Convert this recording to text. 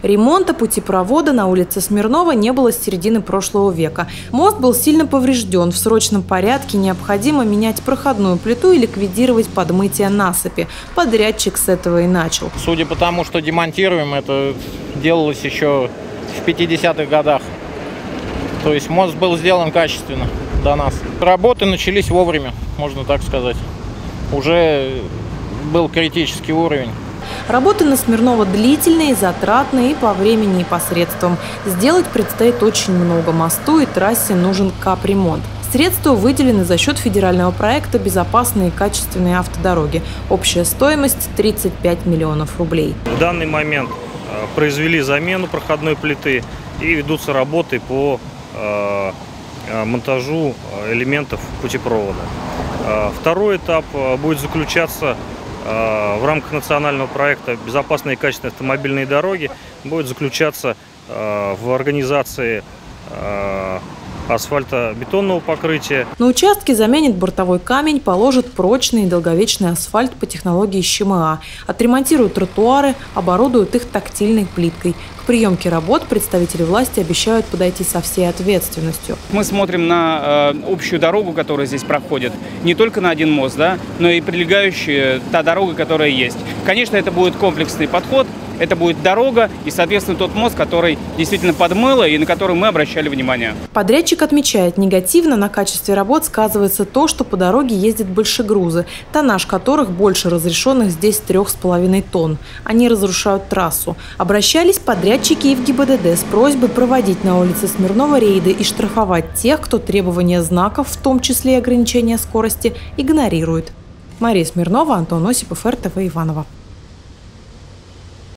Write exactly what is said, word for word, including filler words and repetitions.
Ремонта путепровода на улице Смирнова не было с середины прошлого века. Мост был сильно поврежден. В срочном порядке необходимо менять проходную плиту и ликвидировать подмытие насыпи. Подрядчик с этого и начал. Судя по тому, что демонтируем, это делалось еще в пятидесятых годах. То есть мост был сделан качественно до нас. Работы начались вовремя, можно так сказать. Уже был критический уровень. Работы на Смирнова длительные, затратные и по времени, и по средствам. Сделать предстоит очень много. Мосту и трассе нужен капремонт. Средства выделены за счет федерального проекта «Безопасные и качественные автодороги». Общая стоимость – тридцать пять миллионов рублей. В данный момент произвели замену проходной плиты и ведутся работы по монтажу элементов путепровода. Второй этап будет заключаться в рамках национального проекта «Безопасные и качественные автомобильные дороги», будет заключаться в организации асфальтобетонного покрытия. На участке заменит бортовой камень, положит прочный и долговечный асфальт по технологии ЩМА, отремонтируют тротуары, оборудуют их тактильной плиткой. К приемке работ представители власти обещают подойти со всей ответственностью. Мы смотрим на э, общую дорогу, которая здесь проходит, не только на один мост, да, но и прилегающая та дорога, которая есть. Конечно, это будет комплексный подход. Это будет дорога и, соответственно, тот мост, который действительно подмыло и на который мы обращали внимание. Подрядчик отмечает, негативно на качестве работ сказывается то, что по дороге ездят большегрузы, тоннаж которых больше разрешенных здесь трех с половиной тонн. Они разрушают трассу. Обращались подрядчики и в ГИБДД с просьбой проводить на улице Смирнова рейды и штрафовать тех, кто требования знаков, в том числе и ограничения скорости, игнорирует. Мария Смирнова, Антон Осипов, эр тэ вэ Иваново.